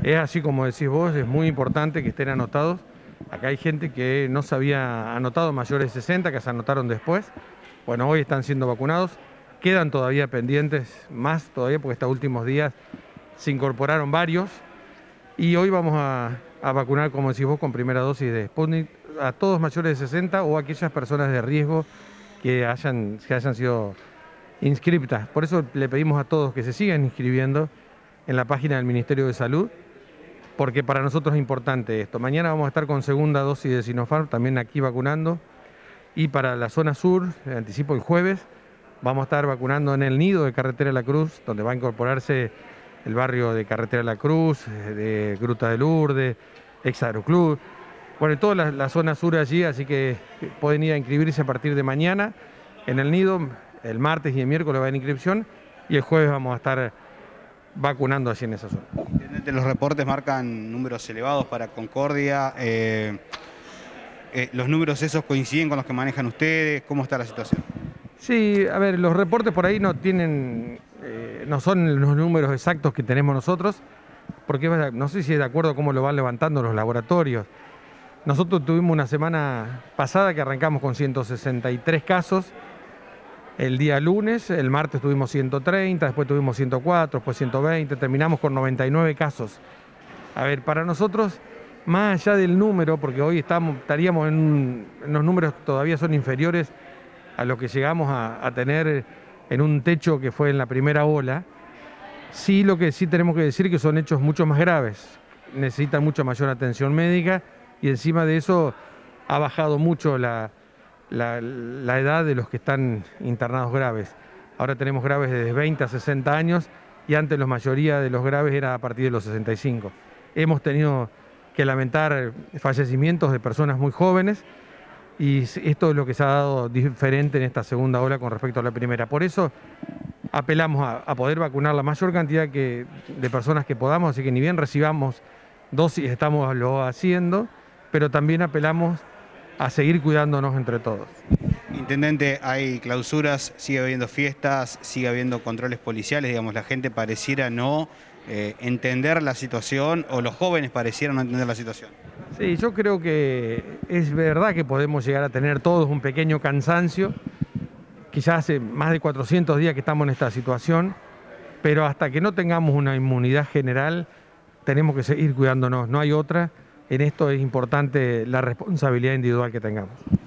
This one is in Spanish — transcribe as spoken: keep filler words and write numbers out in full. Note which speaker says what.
Speaker 1: Es así como decís vos, es muy importante que estén anotados. Acá hay gente que no se había anotado, mayores de sesenta, que se anotaron después. Bueno, hoy están siendo vacunados. Quedan todavía pendientes, más todavía, porque estos últimos días se incorporaron varios. Y hoy vamos a, a vacunar, como decís vos, con primera dosis de Sputnik a todos mayores de sesenta o aquellas personas de riesgo que hayan, que hayan sido inscriptas. Por eso le pedimos a todos que se sigan inscribiendo en la página del Ministerio de Salud, porque para nosotros es importante esto. Mañana vamos a estar con segunda dosis de Sinopharm, también aquí vacunando. Y para la zona sur, anticipo el jueves, vamos a estar vacunando en el nido de Carretera La Cruz, donde va a incorporarse el barrio de Carretera La Cruz, de Gruta de Lourdes, ex Aeroclub. Bueno, toda la, la zona sur allí, así que pueden ir a inscribirse a partir de mañana en el nido. El martes y el miércoles va a haber inscripción y el jueves vamos a estar vacunando allí en esa zona.
Speaker 2: Los reportes marcan números elevados para Concordia. Eh, eh, ¿Los números esos coinciden con los que manejan ustedes? ¿Cómo está la situación?
Speaker 1: Sí, a ver, los reportes por ahí no tienen, eh, no son los números exactos que tenemos nosotros, porque no sé si es de acuerdo a cómo lo van levantando los laboratorios. Nosotros tuvimos una semana pasada que arrancamos con ciento sesenta y tres casos. El día lunes, el martes tuvimos ciento treinta, después tuvimos ciento cuatro, después ciento veinte, terminamos con noventa y nueve casos. A ver, para nosotros, más allá del número, porque hoy estamos, estaríamos en, un, en los números que todavía son inferiores a lo que llegamos a, a tener en un techo que fue en la primera ola, sí lo que sí tenemos que decir que son hechos mucho más graves, necesitan mucha mayor atención médica y encima de eso ha bajado mucho la... La, la edad de los que están internados graves. Ahora tenemos graves desde veinte a sesenta años y antes la mayoría de los graves era a partir de los sesenta y cinco. Hemos tenido que lamentar fallecimientos de personas muy jóvenes y esto es lo que se ha dado diferente en esta segunda ola con respecto a la primera. Por eso apelamos a, a poder vacunar la mayor cantidad que, de personas que podamos, así que ni bien recibamos dosis estamos lo haciendo, pero también apelamos a seguir cuidándonos entre todos.
Speaker 2: Intendente, hay clausuras, sigue habiendo fiestas, sigue habiendo controles policiales, digamos, la gente pareciera no eh, entender la situación o los jóvenes parecieran no entender la situación.
Speaker 1: Sí, yo creo que es verdad que podemos llegar a tener todos un pequeño cansancio, quizás hace más de cuatrocientos días que estamos en esta situación, pero hasta que no tengamos una inmunidad general tenemos que seguir cuidándonos, no hay otra. En esto es importante la responsabilidad individual que tengamos.